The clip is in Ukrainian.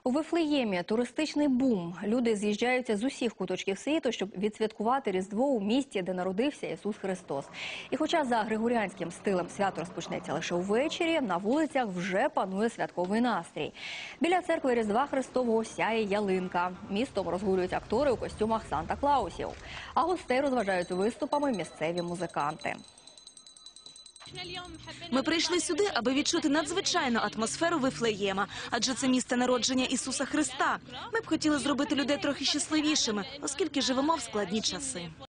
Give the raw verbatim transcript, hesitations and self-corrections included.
У Вифлеємі туристичний бум. Люди з'їжджаються з усіх куточків світу, щоб відсвяткувати Різдво у місті, де народився Ісус Христос. І хоча за григоріанським стилем свято розпочнеться лише увечері, на вулицях вже панує святковий настрій. Біля церкви Різдва Христового сяє ялинка. Містом розгулюють актори у костюмах Санта-Клаусів. А гостей розважають виступами місцеві музиканти. Ми прийшли сюди, аби відчути надзвичайну атмосферу Вифлеєма, адже це місце народження Ісуса Христа. Ми б хотіли зробити людей трохи щасливішими, оскільки живемо в складні часи.